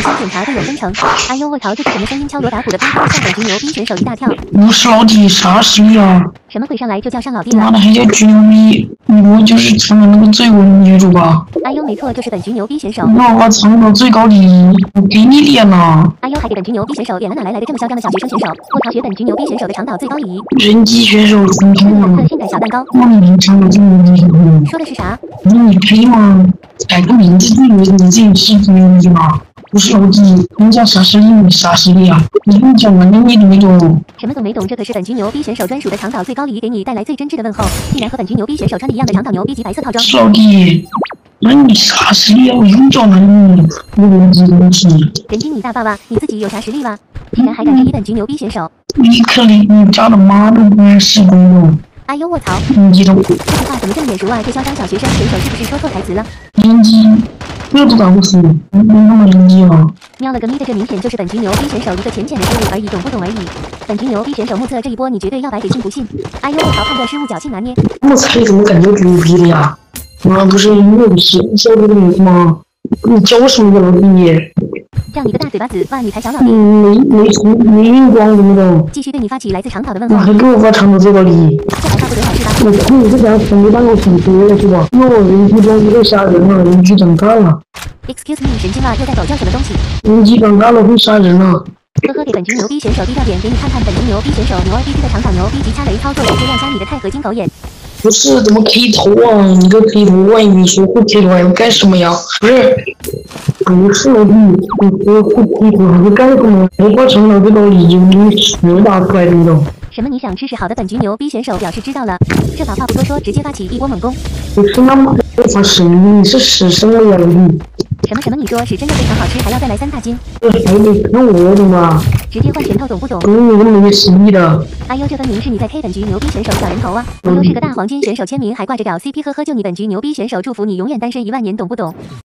先检查队友分成。哎呦我操，这是什么声音？敲锣打鼓的边吓本局牛逼选手一大跳。 我是老弟，啥实力啊？ 什么鬼上来就叫上老弟了？ 妈的还叫局牛逼？我就是成了那个最稳女主吧？ 哎呦没错，就是本局牛逼选手。 那我藏到最高礼，我给你脸了。 哎呦还给本局牛逼选手脸了，哪来的这么嚣张的小学生选手？我逃学本局牛逼选手的长岛最高礼仪。 人机选手成功了。 色性感小蛋糕。 那你长岛最牛逼什么？ 说的是啥？ 你配吗？改个名字就以为你自己是最牛逼吗？不是老弟，人家啥实力啥实力啊？你跟我讲完了你懂没懂？ 什么懂没懂？这可是本局牛逼选手专属的长岛最高礼仪，给你带来最真挚的问候。竟然和本局牛逼选手穿的一样的长岛牛逼级白色套装。 是老弟，那你啥实力啊？我用脚男你，我人机东西。 人机你大爸爸，你自己有啥实力吗？竟然还敢质疑本局牛逼选手？ 你可怜你家的妈都不愿施工了。 哎呦卧槽！ 你激动？ 这句话怎么这么眼熟啊？这嚣张小学生选手是不是说错台词了？ 人机，这都打不死，你那么人机啊？ 喵了个咪的，这明显就是本局牛逼选手一个浅浅的失误而已，懂不懂而已。本局牛逼选手目测这一波你绝对要白给信不信？哎呦卧槽，判断失误，侥幸拿捏。 我猜你怎么感觉牛逼的呀？妈不是因为你是教这个名字吗？你教什么的老弟？ 叫你个大嘴巴子！哇，你才小老弟！ 没晕光懂不懂？ 继续对你发起来自长岛的问你候。 还给我发长岛最高礼仪？ 这还发不得好事吧？ 我看你这家伙没当我挺多了是吧？因为我人机装会杀人了，人机长大了。 Excuse me，神经啊！又在狗叫什么东西？ 人机长大了会杀人了。 呵呵，给本局牛逼选手低调点，给你看看本局牛逼选手牛儿逼逼的长岛牛逼级掐雷操作，直接亮瞎你的钛合金狗眼。 不是怎么 K 头啊？你个 K 头，万一你说会 K 头还要干什么呀？不是老弟，你说会 K 头还会干什么？我把长岛最高礼仪你实打出来的那种。 什么？你想吃是好的？本局牛逼选手表示知道了。这把话不多说，直接发起一波猛攻。 不是那么发神，你是死生了呀老弟！ 什么什么？你说是真的非常好吃，还要再来3大斤？ 这还得看我懂吧？ 直接换拳头，懂不懂？ 你这么没实力的。 哎呦，这分明是你在 K 本局牛逼选手小人头啊！我又是个大黄金选手，签名还挂着屌 CP，呵呵，就你本局牛逼选手祝福你永远单身1万年，懂不懂？